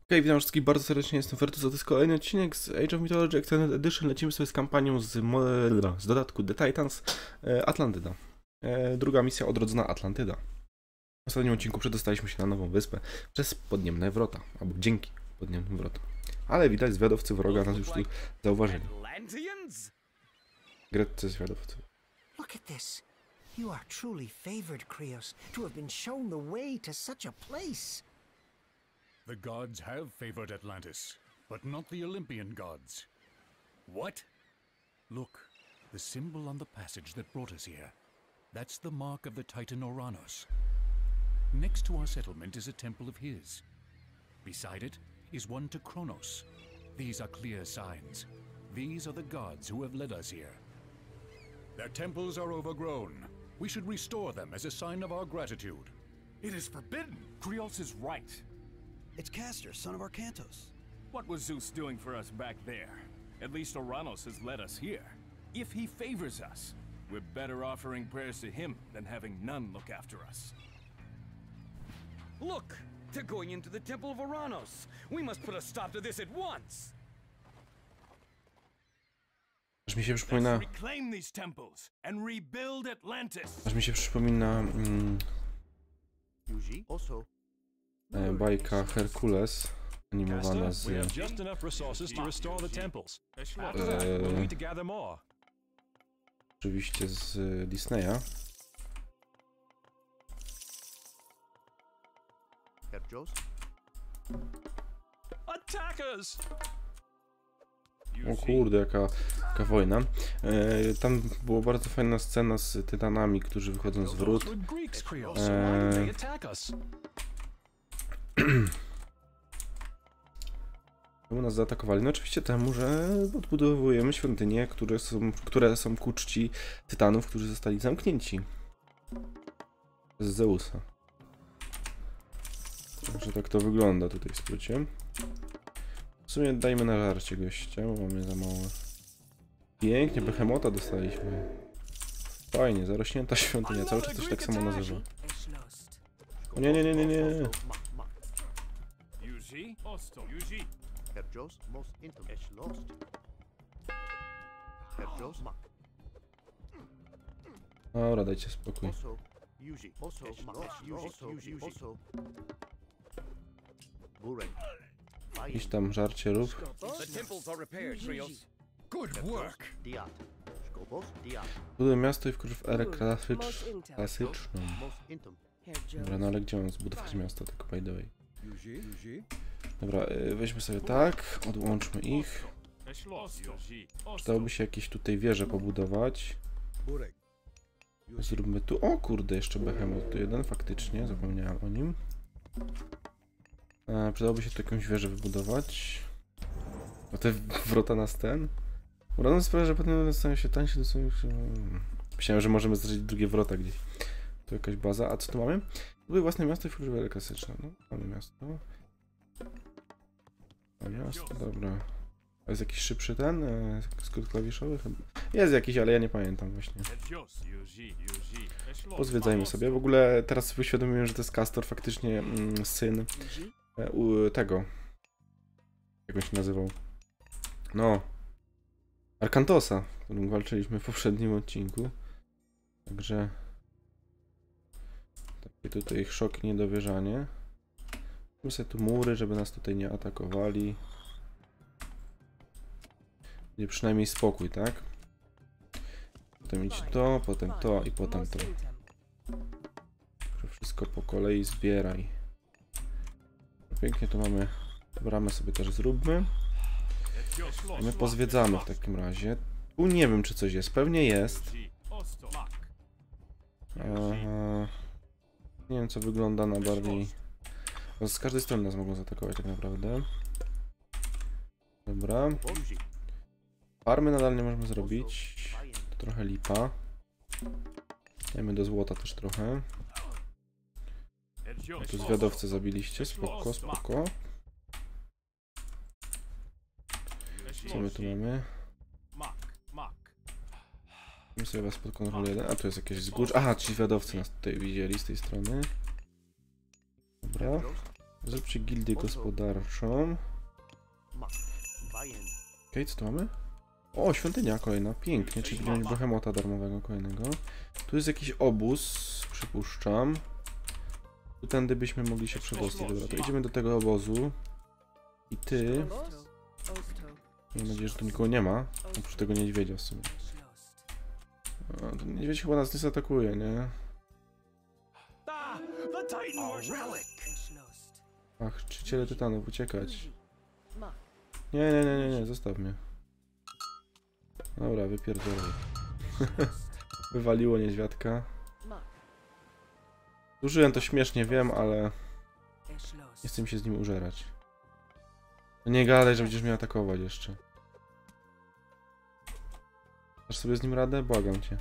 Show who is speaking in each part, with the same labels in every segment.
Speaker 1: Okej, witam wszystkich bardzo serdecznie, jestem Fertus, to jest kolejny odcinek z Age of Mythology Extended Edition. Lecimy sobie z kampanią z dodatku The Titans, Atlantyda. Druga misja, Odrodzona Atlantyda. W ostatnim odcinku przedostaliśmy się na nową wyspę przez podniemne wrota, albo dzięki podniemnym wrotom. Ale widać, zwiadowcy wroga nas już tu zauważyli. Greccy zwiadowcy.
Speaker 2: Look at this. You are truly favored, Krios, to have been shown the way to such a place.
Speaker 3: The gods have favored Atlantis, but not the Olympian gods. What? Look, the symbol on the passage that brought us here. That's the mark of the Titan Oranos. Next to our settlement is a temple of his. Beside it is one to Kronos. These are clear signs. These are the gods who have led us here. Their temples are overgrown. We should restore them as a sign of our gratitude.
Speaker 4: It is forbidden! Krios is right.
Speaker 5: It's Castor, son of Arcantos.
Speaker 4: What was Zeus doing for us back there? At least Oranos has led us here. If he favors us, we're better offering prayers to him than having none look after us.
Speaker 6: Look! They're going into the Temple of Oranos! We must put a stop to this at once!
Speaker 1: Aż mi się przypomina...
Speaker 4: Reclaim these temples and rebuild Atlantis.
Speaker 1: Aż mi się przypomina... bajka Herkules, animowana z... oczywiście z Disneya. O kurde, jaka wojna. Tam była bardzo fajna scena z tytanami, którzy wychodzą z wrót. Czemu nas zaatakowali? No oczywiście temu, że odbudowujemy świątynie, które są ku czci tytanów, którzy zostali zamknięci z Zeusa. Także tak to wygląda tutaj w skrócie. W sumie dajmy na żarcie gościa, bo mamy za mało. Pięknie, Behemota dostaliśmy. Fajnie, zarośnięta świątynia, cały czas coś tak samo nazywa. O nie, nie, nie, nie, nie. Dobra, dajcie spokój. Iść tam żarcie rób. Buduję miasto i wkrótce w erę klasyczną. Dobra, no ale gdzie mam zbudować miasto, tylko by the way. Dobra, weźmy sobie tak, odłączmy ich. Przydałoby się jakieś tutaj wieże pobudować. Zróbmy tu, o kurde, jeszcze Behemot tu jeden, faktycznie, zapomniałem o nim. Przydałoby się tu jakąś wieżę wybudować. O te wrota nas ten. Uranos sprawia, że potem stają się tańsze do swoich... Myślałem, że możemy zrobić drugie wrota gdzieś. Tu jakaś baza, a co tu mamy? Tutaj własne miasto i wkrótce klasyczne. No, mamy miasto. Miasto, dobra. A jest jakiś szybszy ten? Skrót klawiszowy? Jest jakiś, ale ja nie pamiętam właśnie. Pozwiedzajmy sobie. W ogóle teraz sobie uświadomiłem, że to jest Castor, faktycznie syn tego. Jak on się nazywał? No. Arkantosa, z którym walczyliśmy w poprzednim odcinku. Także... takie tutaj szok, niedowierzanie. Mamy sobie tu mury, żeby nas tutaj nie atakowali. Będzie przynajmniej spokój, tak? Potem idź to, potem to i potem to. Wszystko po kolei zbieraj. Pięknie tu mamy. Bramę sobie też zróbmy. I my pozwiedzamy w takim razie. Tu nie wiem, czy coś jest. Pewnie jest. Nie wiem, co wygląda na bardziej... Bo z każdej strony nas mogą zaatakować tak naprawdę. Dobra. Farmy nadal nie możemy zrobić. To trochę lipa. Dajmy do złota też trochę. Tu zwiadowcę zabiliście. Spoko, spoko. Co my tu mamy? My sobie was pod kontrolę jeden. A tu jest jakieś zgórz. Aha, ci zwiadowcy nas tutaj widzieli z tej strony. Dobra. Zróbcie gildię gospodarczą. Okej, co tu mamy? O, świątynia kolejna, pięknie, czyli będziemy mieć behemota darmowego kolejnego. Tu jest jakiś obóz, przypuszczam. Tu tędy byśmy mogli się przedostać. Dobra, to idziemy do tego obozu. I ty... Mam nadzieję, że tu nikogo nie ma. Oprócz tego niedźwiedzia w sumie. Ten niedźwiedź chyba nas nie zaatakuje, nie? Ach, czciciele tytanów, uciekać. Nie, zostaw mnie. Dobra, wypierdolę. Wywaliło niedźwiadka. Użyłem to śmiesznie, wiem, ale... Nie chcę mi się z nim użerać. No nie gadaj, że będziesz mnie atakować jeszcze. Dasz sobie z nim radę? Błagam cię.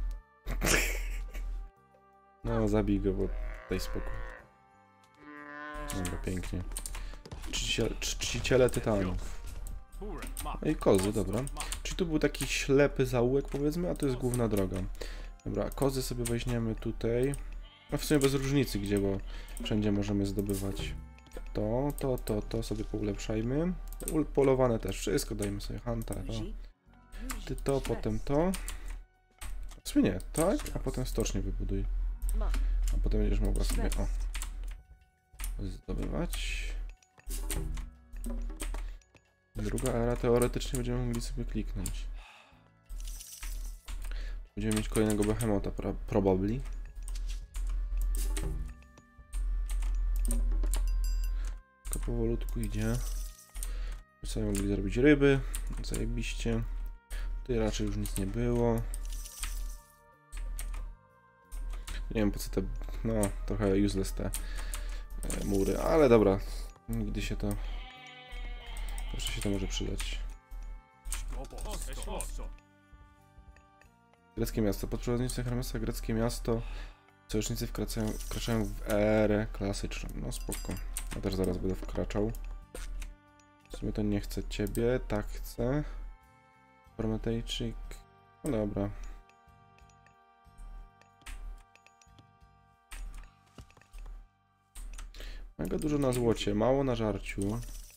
Speaker 1: No, zabij go, bo daj spokój. Dobra, pięknie. Czciciele tytanów. No i kozy, dobra. Czyli tu był taki ślepy zaułek, powiedzmy, a to jest główna droga. Dobra, kozy sobie weźmiemy tutaj. No w sumie bez różnicy gdzie, bo wszędzie możemy zdobywać to sobie poulepszajmy. Polowane też, wszystko dajmy sobie, hunta, to. Ty to, potem to. W sumie nie, tak? A potem stocznię wybuduj. A potem będziesz mogła sobie, zdobywać. Druga era teoretycznie będziemy mogli sobie kliknąć. Będziemy mieć kolejnego behemota, probably. Tylko powolutku idzie. My sobie mogli zrobić ryby. Zajebiście. Tutaj raczej już nic nie było. Nie wiem po co te... No, trochę useless te mury, ale dobra. Nigdy się to... Zawsze się to może przydać. Greckie miasto. Pod przewodnictwem Hermesa greckie miasto. Sojusznicy wkraczają w erę klasyczną. No spoko. Ja też zaraz będę wkraczał. W sumie to nie chcę ciebie, tak chcę. Prometejczyk. No dobra. Mega dużo na złocie, mało na żarciu.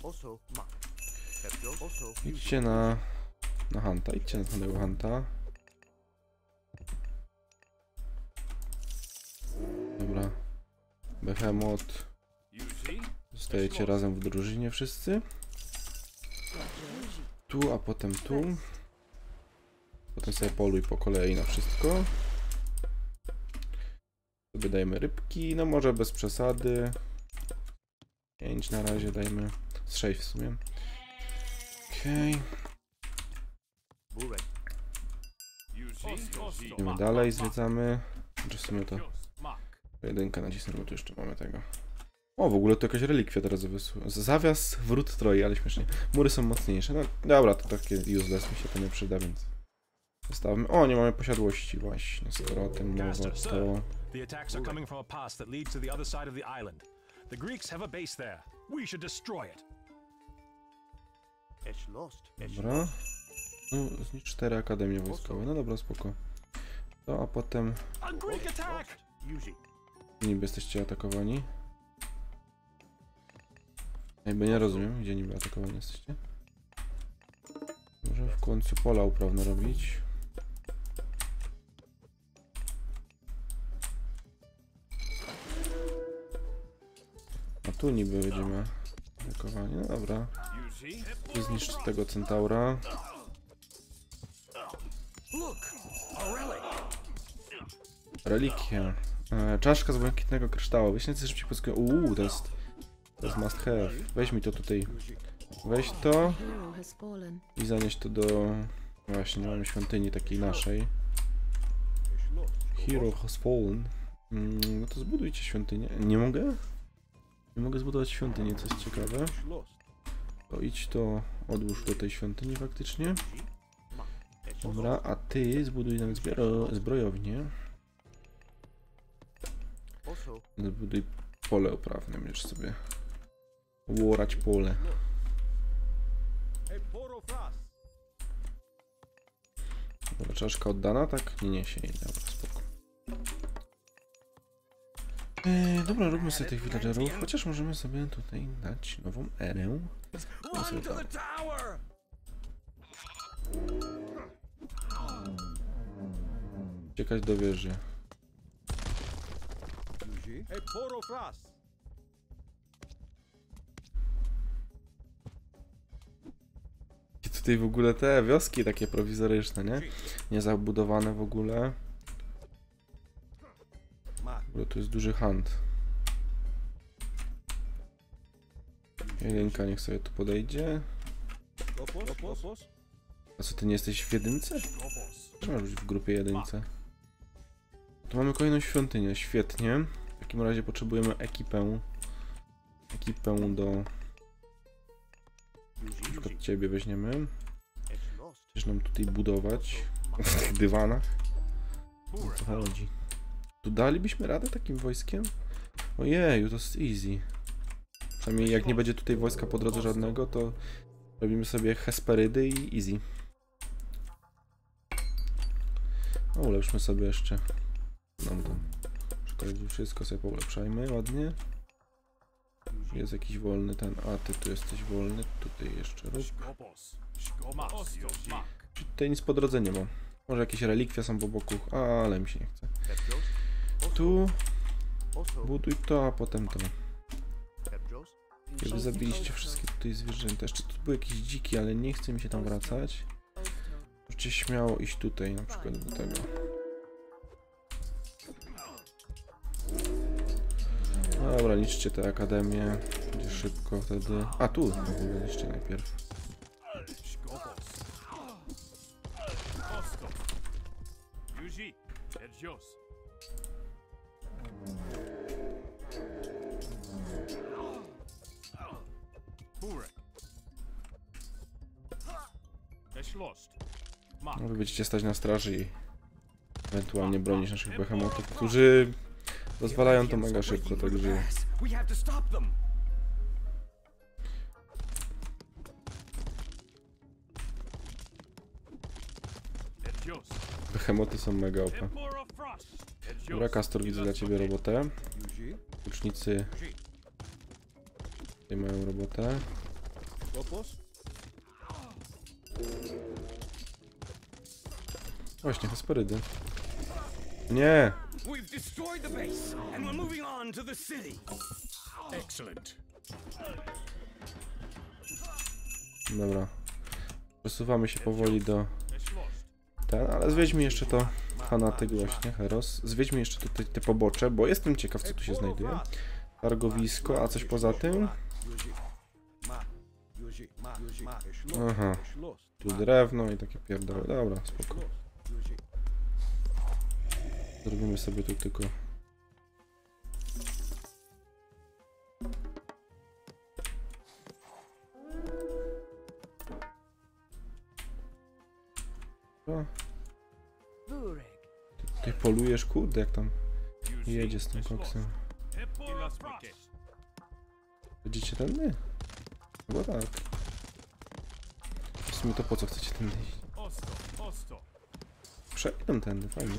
Speaker 1: Idźcie na hunta, idźcie na tego hunta. Dobra. Behemoth. Zostajecie razem w drużynie wszyscy. Tu, a potem tu. Potem sobie poluj po kolei na wszystko. Sobie dajmy rybki, no może bez przesady. 5 na razie dajmy. Z 6 w sumie. Okej. Idziemy dalej, zwiedzamy. Znaczy w sumie to jedynkę nacisnę, bo tu jeszcze mamy tego. O, w ogóle to jakaś relikwia teraz wysłała. Zawias wrót Troi, ale śmiesznie. Mury są mocniejsze. No dobra, to takie useless, mi się to nie przyda, więc zostawmy. O, nie mamy posiadłości właśnie, skoro o tym mowa, to...
Speaker 7: The attacks are coming from a pass that leads to the other side of the island. The Greeks have a base there. We should destroy it.
Speaker 1: Dobra. No, znicz 4 akademie wojskowe. No dobra, spoko. To, a potem... Niby jesteście atakowani. Jakby nie rozumiem, gdzie niby atakowani jesteście. Może w końcu pola uprawne robić. A tu niby będziemy atakowani. No dobra. Zniszcz tego centaura. Relikwia. Czaszka z błękitnego kryształu. Wyśnięty szybciej polskiego. To jest must have. Weź mi to tutaj. Weź to. I zanieś to do... Właśnie, nie mamy świątyni takiej naszej. Hero has fallen. No to zbudujcie świątynię. Nie mogę? Nie mogę zbudować świątyni, co jest ciekawe. To idź to, odłóż do tej świątyni faktycznie. Dobra, a ty zbuduj nawet zbrojownię. Zbuduj pole uprawne, będziesz sobie łorać pole. Dobra, czaszka oddana, tak? Nie niesie jej, dobra, spoko. Dobra, róbmy sobie tych villagerów, chociaż możemy sobie tutaj dać nową erę.
Speaker 6: Run to the tower!
Speaker 1: Uciekać do wieży.
Speaker 6: Hey, Poro Fras!
Speaker 1: I tutaj w ogóle te wioski takie prowizoryczne, nie? Niezabudowane w ogóle. W ogóle tu jest duży hunt. Jedynka niech sobie tu podejdzie. A co, ty nie jesteś w jedynce? Czy masz być w grupie jedynce? Tu mamy kolejną świątynię, świetnie. W takim razie potrzebujemy ekipę. Ekipę do... Na przykład ciebie weźmiemy. Chcesz nam tutaj budować w tych dywanach? O co chodzi? Tu dalibyśmy radę takim wojskiem? Ojeju, to jest easy. Przynajmniej jak nie będzie tutaj wojska po drodze żadnego, to robimy sobie Hesperydy i easy. O, ulepszmy sobie jeszcze. Nam tam. Wszystko sobie poulepszajmy ładnie. Jest jakiś wolny ten. A ty tu jesteś wolny. Tutaj jeszcze rób. Tutaj nic po drodze nie ma. Może jakieś relikwia są po boku, ale mi się nie chce. Tu buduj to, a potem to. Kiedy zabiliście wszystkie tutaj zwierzęta. Jeszcze tu były jakieś dziki, ale nie chce mi się tam wracać. Możecie śmiało iść tutaj na przykład do tego. Dobra, niszczcie tę akademię. Będzie szybko wtedy. A tu niszczcie najpierw. No, wy będziecie stać na straży i ewentualnie bronić naszych behemotów, którzy rozwalają to mega szybko, także... Behemoty są mega OP. Dobra, Castor, widzę dla ciebie robotę. Łucznicy tutaj mają robotę. Właśnie, Hesperydy. Nie!
Speaker 6: We've destroyed the base, and we're moving on to the city.
Speaker 3: Excellent.
Speaker 1: Dobra. Przesuwamy się powoli do... Ten, ale zwiedźmy jeszcze to fanatyk właśnie, Heros. Zwiedźmy jeszcze tutaj te pobocze, bo jestem ciekaw, co tu się znajduje. Targowisko, a coś poza tym? Aha. Tu drewno i takie pierdoły. Dobra, spoko. Zrobimy sobie tu tylko... O. Ty tutaj polujesz, kurde, jak tam jedzie z tym koksem. Będziecie tędy? Chyba tak. W sumie to po co chcecie tędy iść? Przejdę tędy, fajnie.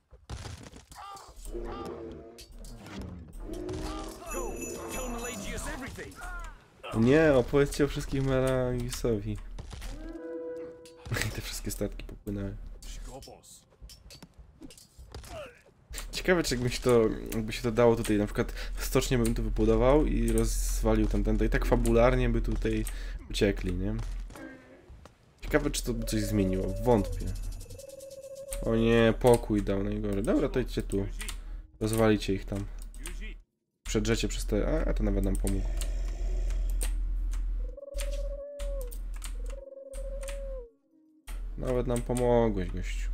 Speaker 1: Nie, opowiedzcie o wszystkich Melagisowi. Te wszystkie statki popłynęły. Ciekawe, czy jakby się to dało tutaj, na przykład stocznie bym tu wybudował i rozwalił ten, to i tak fabularnie by tutaj uciekli, nie? Ciekawe, czy to by coś zmieniło. Wątpię. O nie, pokój dał najgorzej. Dobra, to idźcie tu. Rozwalicie ich tam. Przedrzecie przez te... A to nawet nam pomógł. Nawet nam pomogłeś, gościu.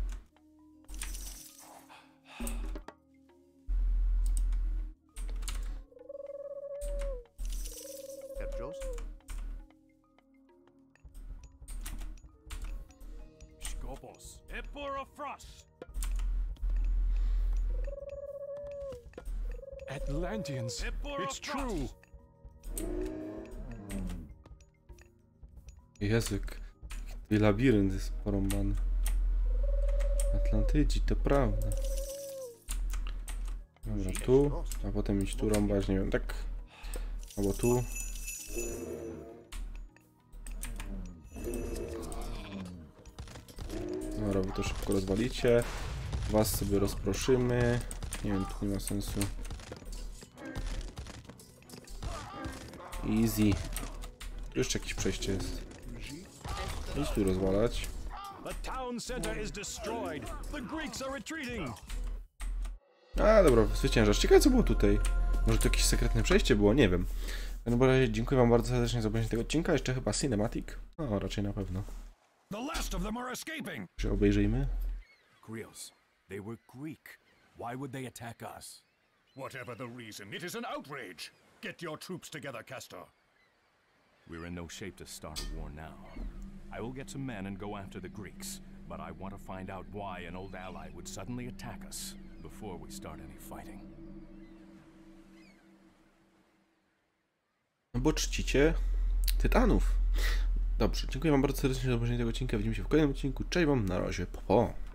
Speaker 7: Atlanteans, it's true.
Speaker 1: Język. I labirynt jest porąbany. Atlantydzi, to prawda. Dobra, tu, a potem iść tu rąbać, nie wiem, tak. Albo tu. Dobra, wy to szybko rozwalicie. Was sobie rozproszymy. Nie wiem, tu nie ma sensu. Easy. Tu jeszcze jakieś przejście jest. Idź tu rozwalać.
Speaker 7: The town center is destroyed. The Greeks are retreating.
Speaker 1: A, dobra, zwyciężasz. Ciekawe, co było tutaj. Może to jakieś sekretne przejście było? Nie wiem. No bo razie dziękuję wam bardzo serdecznie za obejrzenie tego odcinka. Jeszcze chyba cinematic. No, raczej na pewno.
Speaker 3: The last of them are escaping!
Speaker 1: Czy obejrzyjmy?
Speaker 4: Krios, they were Greek. Why would they attack us?
Speaker 3: Whatever the reason, it is an outrage! Get your troops together, Castor.
Speaker 4: We're in no shape to start a war now. I will get some men and go after the Greeks, but I want to find out why an old ally would suddenly attack us before we start any fighting.
Speaker 1: No bo czcicie tytanów. Dobrze, dziękuję wam bardzo serdecznie za obejrzenie tego odcinka. Widzimy się w kolejnym odcinku. Cześć wam, na razie, po.